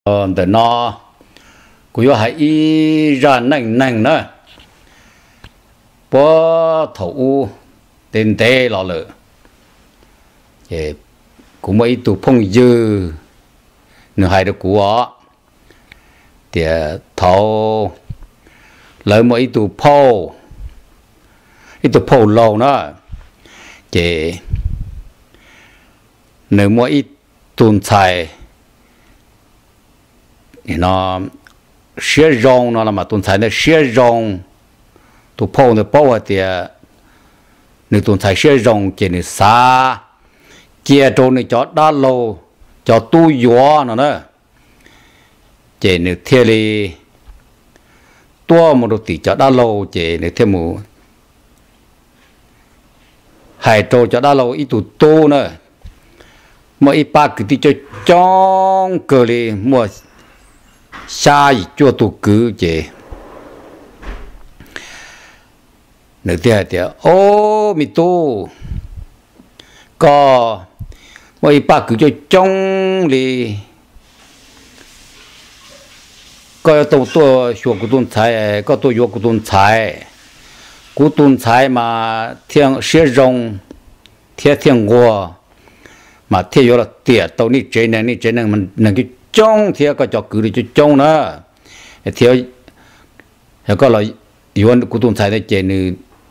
để nó cũng hay ra nành nữa bó thủ tên tê lọ lợ thì cũng mấy tụ phong dư nửa hai được của thì thầu lấy mấy tụ phô ít tụ phô lâu nữa thì nếu mỗi ít tuần xài nó xé rong nó là mà tuần xài nó xé rong tụ phô nó bao thì nếu tuần xài xé rong thì nó xa chia trộn nó cho đá lô cho tu gió nó nữa chỉ nếu theo đi tua một đôi tí cho đá lô chỉ nếu theo một hai trộn cho đá lô ít tụ tu nữa mà ít ba cái tí cho trong cơ đi mua xa gì cho tụ cứ chỉ nếu theo thì ô mi tu có mà ít ba cứ cho trong đi có tổ tổ học của tuần trái có tổ học của tuần trái mà thiên sẽ rong thiên qua mà thiên yếu là tiệt tàu ní chế này mình nâng cái trong thiên có cho cứ đi cho trong nữa thiên có là yếu của tuần trái này chế này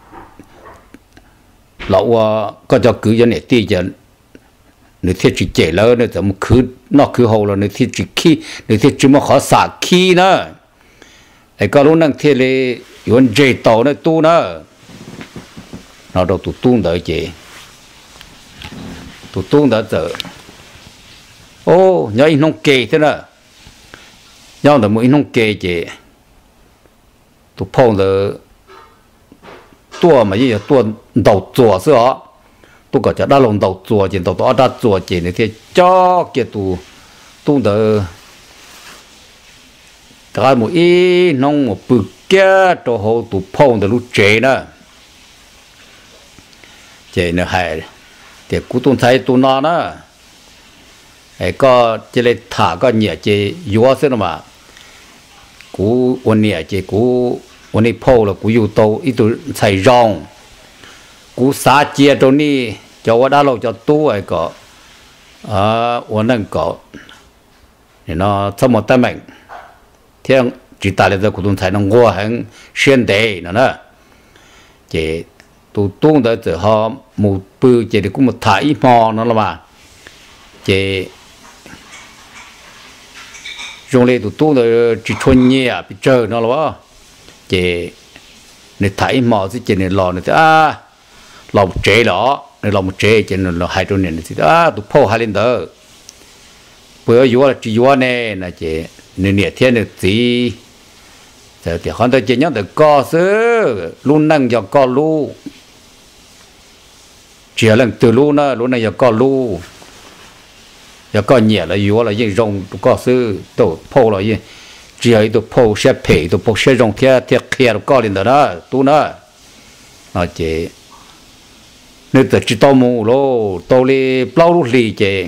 lão có cho cứ cho này tiệt cho nếu thiết chỉ chế lỡ nếu tầm cứ nó cứ hậu là nếu thiết chỉ khi nếu thiết chỉ mà khó xả khi nữa ấy có lúc năng thiết là yon chế tàu nó tu nữa nó đâu tu đỡ chế tu đỡ giờ ô nhớ in nông kê thế nào nhau là mỗi nông kê chế tu phong là tua mà gì tua đầu chùa xưa tôi có cho đa lồng đầu chùa chỉ đầu đó đa chùa chỉ này thì cho cái tu đỡ cái một ít nông một bự kia cho họ tu phong để lúc chế nữa chế nữa hay thì cú tu thấy tu nó nữa ấy có chỉ lấy thả có nhẹ chế yếu xí mà cú ôn nhẹ chế cú ôn đi phong là cú yếu tàu ít tu xài rong cú xả chia cho ni cho我打路就多一个我能搞你那这么得命天只打了这股东才能我很现代呢这都懂得这哈木不这里cũng một thái mò nó là mà这用来都懂得只穿嘢啊比这nó là吧这你thái mò是这里老呢lòng chế đó lòng chế cho nên là hai trăm年thì tụ phô hai lên đó bữa vừa là chỉ vừa này là chế nên nhiệt thiên được gì giờ thì họ tới chế nhớ được co sứ luôn năng cho co lu chỉ là từ lu nó luôn này cho co lu cho co nhiệt là vừa là những rong co sứ tụ phô là gì chỉ là tụ phô sẽ phê tụ phô sẽ rong thiệt kia co lên đó tu nó chế nếu tự chỉ tao mua lô tao đi bao lúc lì chứ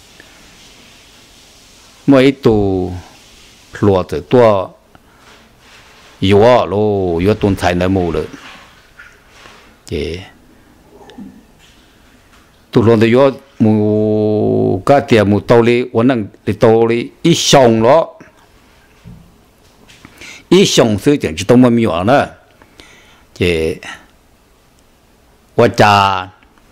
mấy tụ lúa từ tua yếu lô yếu tuần thái nó mua được chứ tụ lúa từ yếu mua cái tiền mua tao đi vẫn đang đi tao đi ít xong đó ít xong sự chẳng chỉ tao mua nhiều nữa chứ我家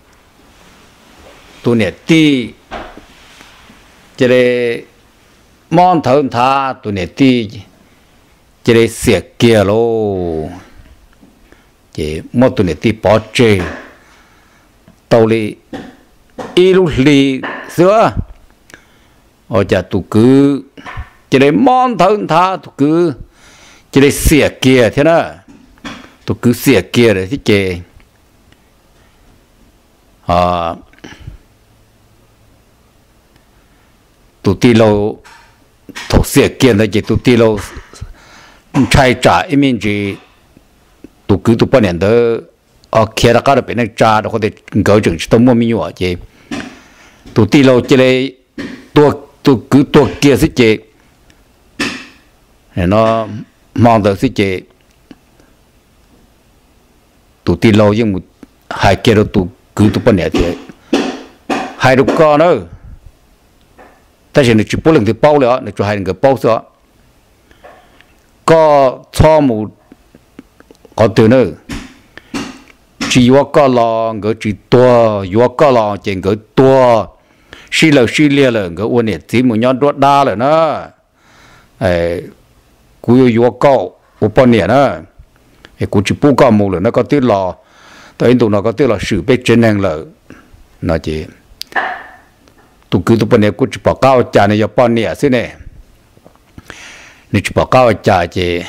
多年地，这个满头他多年地，这个设计咯，这么多年地保证，到里一路里是吧？我家都cứ这个满头他都cứ这个设计天呐，都cứ设计了这个。tụi ti lâu thuộc sự kiện là chỉ tụi ti lâu trai trả em mình chỉ tụi cứ tụi bao nhiêu đó kia là cái đó bên này trả đó có thể gỡ chừng tụi mua miếng gì chứ tụi ti lâu chỉ là tụi cứ tụi kia sẽ chỉ nó mong được sự chế tụ tin lâu nhưng một hai kia đó tụ cứ tụ bên này thì hai đứa con nữa ta chỉ được chụp bức lần thì bao nữa được chụp hai người bao nữa có cho một có từ nữa chỉ có lo người chỉ tua có lo chỉ người tua xí lìa là người uốn nhiệt chỉ một nhóm đốt đa rồi nó cú có bên này nó cú chỉ bút có một rồi nó có tiếng lo tới tụi nó có tiếng là sự biết chân năng là nó chỉ tụi cứ tụi bên này cú chỉ bảo cao trả này cho bên này xí này nếu chỉ bảo cao trả chỉ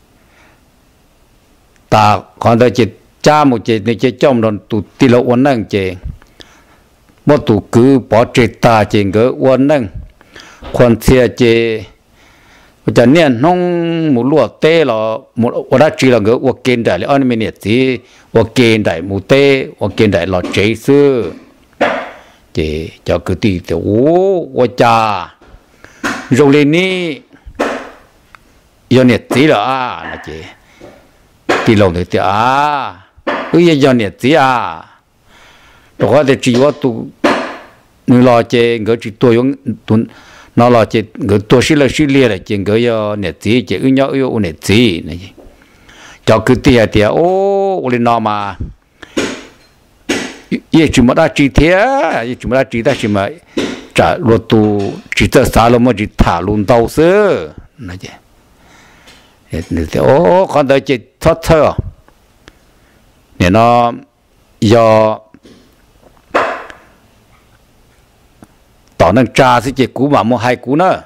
ta còn đây chỉ cha một chỉ này chỉ trong đó tụi tì lô uốn năng chỉ một tụi cứ bỏ chỉ ta chỉ cái uốn năng quan xe chỉ cho nên nông một lúa tê là một ở đó chỉ là cái uốn kiên đại là anh mình nhận gì uốn kiên đại một tê uốn kiên đại là chế sư chỉ cho cứ tì thì uốn cha rồi lên ní do nhận gì là chỉ tì lô thì giờ nhiệt gì rồi thì chỉ có tụ người lo chơi người chỉ tuổi用tụ nó lo chơi người tuổi xí lìa là chơi người giờ nhiệt gì chơi nhau nhiệt gì này cho cứ tiệt ô lên nó mà ye chỉ mà đã chỉ thế ye chỉ mà đã chỉ ta chỉ mà trả luật tụ chỉ ta xả lo mà chỉ thả luôn tàu sơ này chứ thì ô con đời chơi thoát thơ nên nó do tao năng trà sẽ chỉ cú mà mua hai cú nữa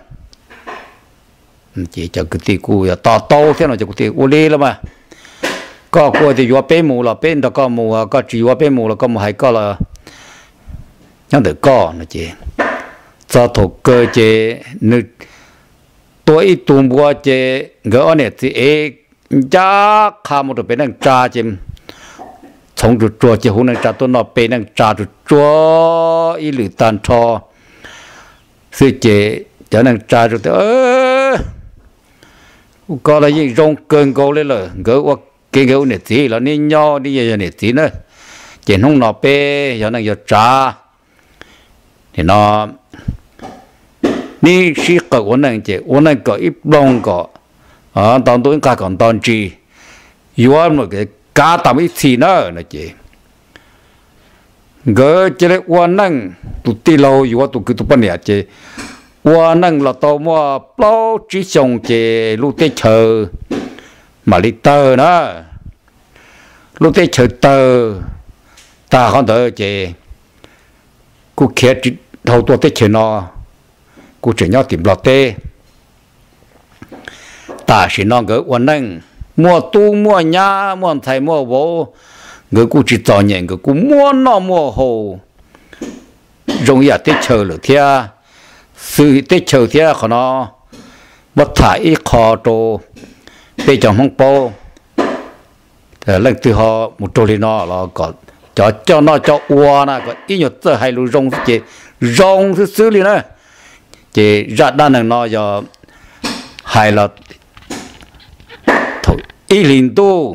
chỉ cho cái tí cú tao tao thế nào cho cái tí cú lê lắm mà có cú thì vừa bé mù là bên đó có mù có chỉ vừa bé mù là có một hai có là nhớ được có nó chỉ cho thuộc cơ chế nữ tuổi tụi mua chế gỡ này thì giá khá một bên năng trà chim从这做结婚呢，这都那被人扎住做一缕单车，所以这能扎住的，我搞了一种更高的了，我给你子了，你鸟你也要你子呢，这弄那被要能要扎，你那，你是个我能个一弄个，当多家讲当机，有那个。cá tạm ít thì nữa là chị gỡ chỉ là uốn nâng tụt tì lâu yêu tụt cứ tụt bên này chị uốn nâng là tàu mua bao chỉ trồng chị lúc tết chờ mà đi tờ nữa lúc tết chờ tờ ta không đợi chị cô kia đầu tua tết chờ nó cô chỉ nhau tìm lọt tê ta chỉ nó gỡ uốn nâng mua tu mua nhà mua thầy mua bố người cũng chỉ cho nhận người cũng mua nó mua hồ dùng nhà tết chờ được thia sự tết chờ thia của nó bất thải khó trồ bây giờ không bao lần từ họ một trò nó là có cho nó cho uo na có ít nhất giờ hay lu rong thứ xử lý nữa chỉ ra đan này nó giờ hay là ý liền tu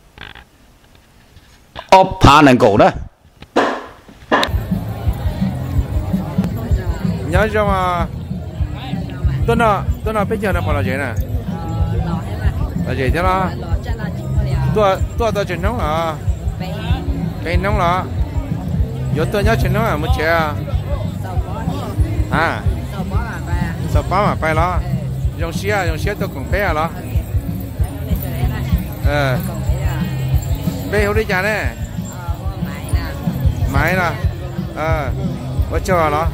ốp phá năng cổ đó nhớ cho mà tôi nói bây giờ nó còn là gì nè là gì thế đó tôi chuyện nóng à cái nóng là giờ tôi nhớ chuyện nóng à một chế à sao bá mà bay đó dùng xe tôi cũng bé đó bây giờ đi chả nè máy nè có chờ nó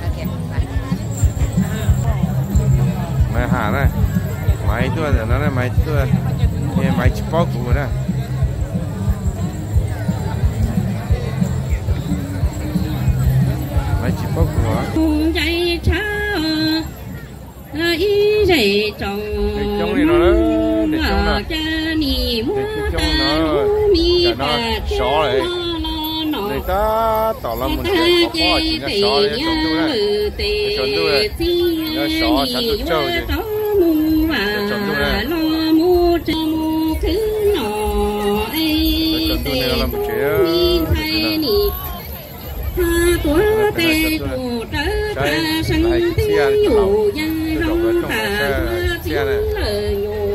máy hả này máy tôi là nó là máy tôi máy chụp bao cũ nè máy chụp bao cũ á trong này nó để trong nó nó xó này người ta tỏ là một cái có chỉ là xó đấy trộn tu này nó xó sản xuất trâu chứ trộn tu này tu này là một chuyện của tê của trở ra sân tiêu dư rong thả tiếng lời